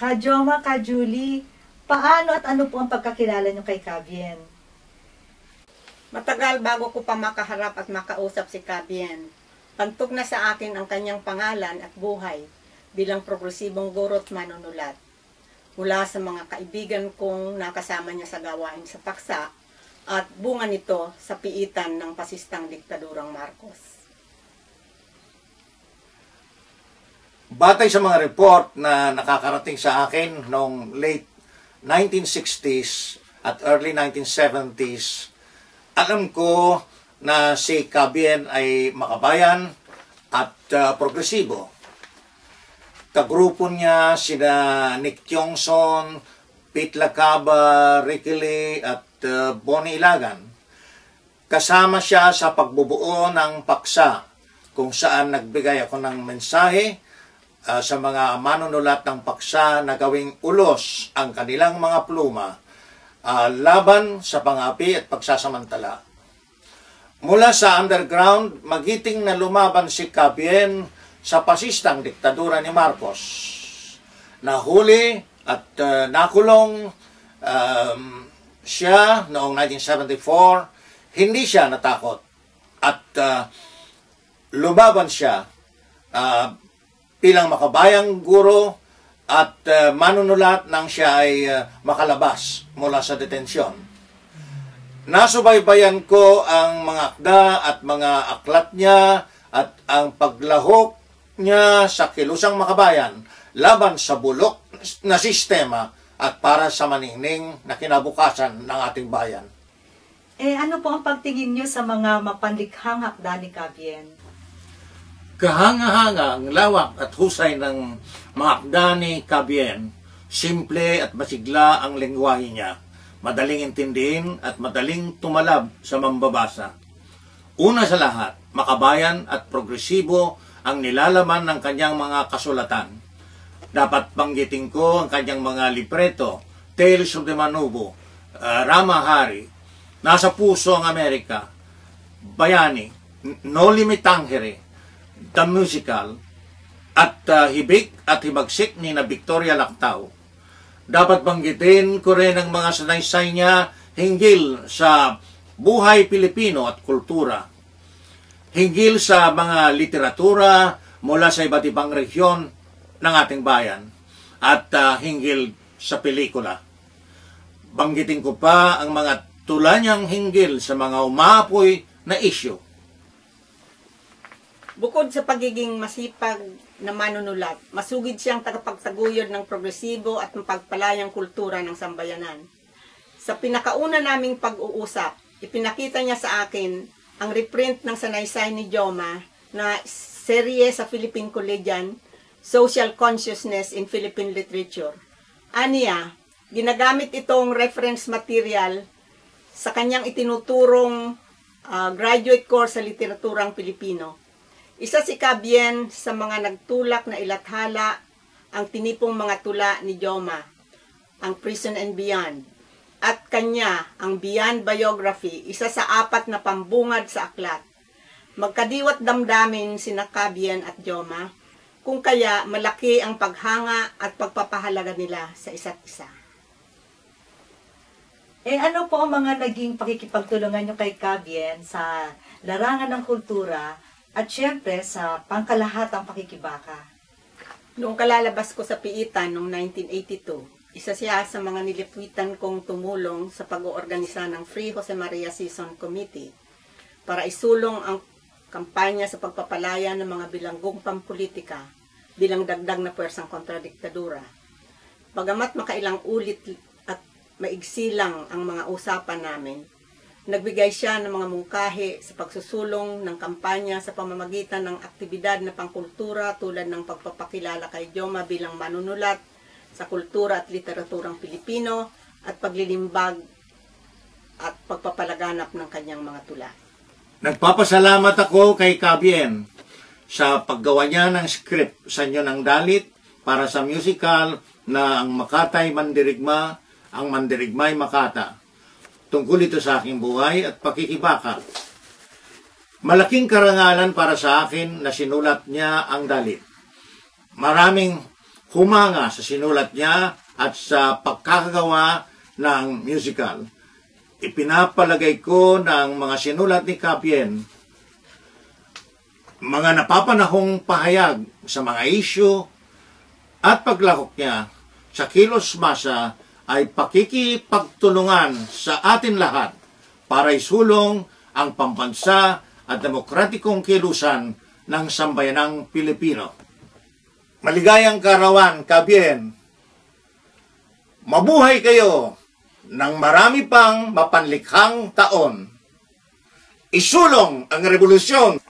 Ka Joma, Ka Julie, paano at ano po ang pagkakilala niyo kay Kabien? Matagal bago ko pa makaharap at makausap si Kabien. Pantog na sa akin ang kanyang pangalan at buhay bilang progresibong guro at manunulat. Mula sa mga kaibigan kong nakasama niya sa gawain sa paksa at bunga nito sa piitan ng pasistang diktadurang Marcos. Batay sa mga report na nakakarating sa akin noong late 1960s at early 1970s, alam ko na si Kabien ay makabayan at progresibo. Kagrupo niya sina Nick Tiongson, Pete Lacaba, Ricky Lee at Bonnie Ilagan. Kasama siya sa pagbubuo ng paksa kung saan nagbigay ako ng mensahe sa mga manunulat ng paksa na gawing ulos ang kanilang mga pluma laban sa pangapi at pagsasamantala. Mula sa underground, magiting na lumaban si Kabien sa pasistang diktadura ni Marcos. Nahuli at nakulong siya noong 1974. Hindi siya natakot at lumaban siya bilang makabayang guro at manunulat nang siya ay makalabas mula sa detensyon. Nasubaybayan ko ang mga akda at mga aklat niya at ang paglahok niya sa kilusang makabayan laban sa bulok na sistema at para sa maningning na kinabukasan ng ating bayan. Ano po ang pagtingin niyo sa mga mapanlikhang hakda ni Kabien? Kahanga-hanga ang lawak at husay ng mga akda ni Kabien. Simple at masigla ang lengguwahe niya. Madaling intindihin at madaling tumalab sa mambabasa. Una sa lahat, makabayan at progresibo ang nilalaman ng kanyang mga kasulatan. Dapat banggitin ko ang kanyang mga libreto, Tales of the Manubo, Rama Hari, Nasa Puso ang Amerika, Bayani, No Limit Tangere, The Musical, at Hibik at Hibagsik ni na Victoria Lactau. Dapat banggitin ko rin ang mga sanaysay niya hinggil sa buhay Pilipino at kultura. Hinggil sa mga literatura mula sa iba't ibang rehiyon ng ating bayan at hinggil sa pelikula. Banggitin ko pa ang mga tula niyang hinggil sa mga umaapoy na isyu. Bukod sa pagiging masipag na manunulat, masugid siyang tagapagtaguyod ng progresibo at mapagpalayang kultura ng sambayanan. Sa pinakauna naming pag-uusap, ipinakita niya sa akin ang reprint ng sanaysay ni Joma na serye sa Philippine Collegian, Social Consciousness in Philippine Literature. Aniya, ginagamit itong reference material sa kanyang itinuturong graduate course sa literaturang Pilipino. Isa si Kabien sa mga nagtulak na ilathala ang tinipong mga tula ni Joma, ang Prison and Beyond, at kanya ang Beyond Biography, isa sa 4 na pambungad sa aklat. Magkadiwat damdamin sina Kabien at Joma, kung kaya malaki ang paghanga at pagpapahalaga nila sa isa't isa. Ano po ang mga naging pakikipagtulungan niyo kay Kabien sa larangan ng kultura at syempre sa pangkalahatang pakikibaka? Noong kalalabas ko sa piitan noong 1982, isa siya sa mga nilipwitan kong tumulong sa pag-oorganisa ng Free Jose Maria Season Committee para isulong ang kampanya sa pagpapalaya ng mga bilanggong pampolitika bilang dagdag na puwersang kontradiktadura. Bagamat makailang ulit at maigsilang ang mga usapan namin, nagbigay siya ng mga mungkahi sa pagsusulong ng kampanya sa pamamagitan ng aktibidad na pangkultura tulad ng pagpapakilala kay Joma bilang manunulat sa kultura at literaturang Pilipino at paglilimbag at pagpapalaganap ng kanyang mga tula. Nagpapasalamat ako kay Kabien sa paggawa niya ng script sa Inyo ng Dalit para sa musical na ang Makata'y Mandirigma, ang Mandirigma'y Makata. Tungkol ito sa aking buhay at pakikibaka. Malaking karangalan para sa akin na sinulat niya ang Dalit. Maraming humanga sa sinulat niya at sa pagkakagawa ng musical. Ipinapalagay ko ng mga sinulat ni Capien, mga napapanahong pahayag sa mga isyu at paglahok niya sa kilos masa ay pakikipagtulungan sa atin lahat para isulong ang pambansa at demokratikong kilusan ng sambayanang Pilipino. Maligayang kaarawan, Capien. Mabuhay kayo ng marami pang mapanlikhang taon. Isulong ang revolusyon!